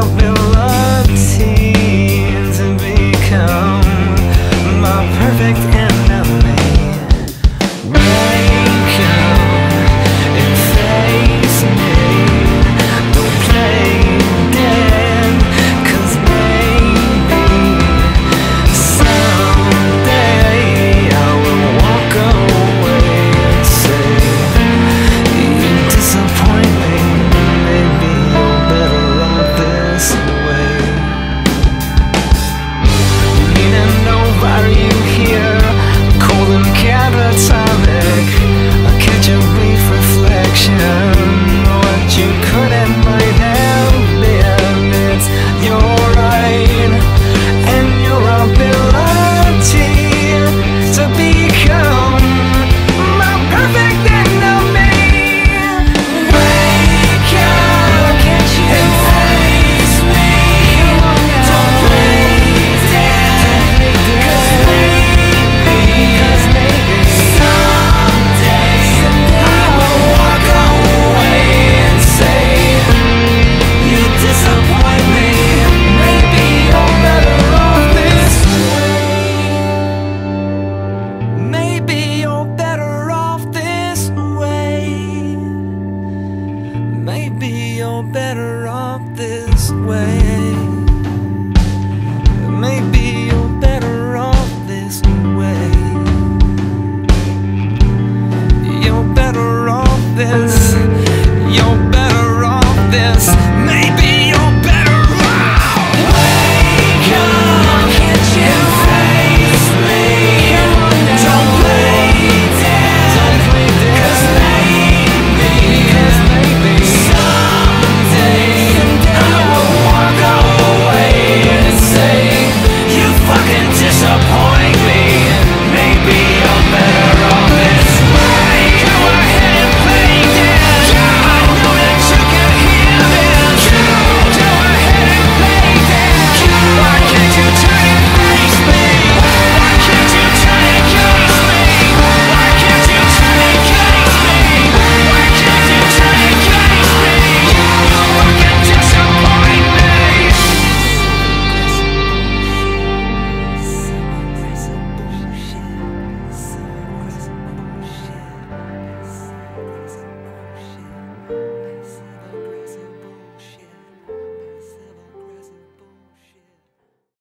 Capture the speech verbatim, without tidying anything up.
ability to become my perfect enemy. Wake up and face me. Don't play dead, 'cause maybe someday I will walk away and say, you disappoint me. Maybe you're better off this way. Meaning nobody here, cold and catatonic. I catch a brief reflection, what you could and might have been. It's your right and your ability to become my perfect enemy. Wake up and face me. Don't play dead, 'cause maybe someday I will walk away and say, you disappoint me. Maybe you're better off this way. Maybe you're better off this way. Maybe you're better off this way. Maybe